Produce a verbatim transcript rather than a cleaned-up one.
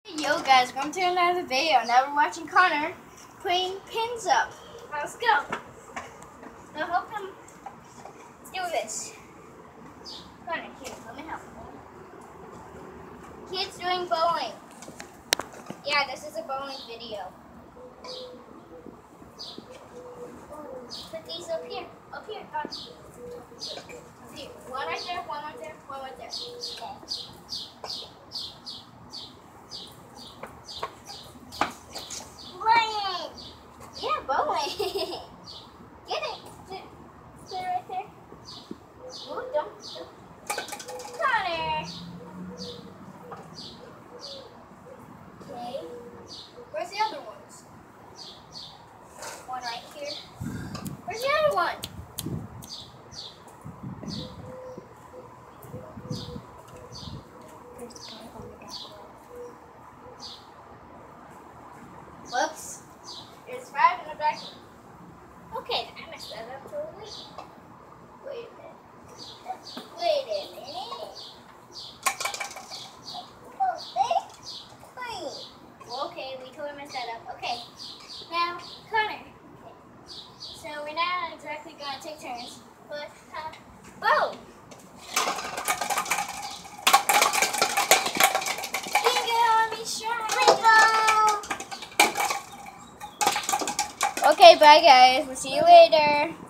Yo guys, welcome to another video. Now we're watching Connor putting pins up. Now let's go. Now help him do this. Connor, here, let me help. Kids doing bowling. Yeah, this is a bowling video. Put these up here. Up here, Connor. Up here. One right there, one right there, one right there. Okay. Yeah, bowling. Get it. Sit, sit right there. Ooh, don't, don't. Connor. Okay. Where's the other ones? One right here. Where's the other one? There's a guy on the back row. Whoops. There's five in the back. Okay, I messed that up totally. Wait a minute. Wait a minute. Oh, okay, we totally messed that up. Okay, now, Connor. So we're not exactly going to take turns, but uh, bow. Okay, bye guys. We'll see you later.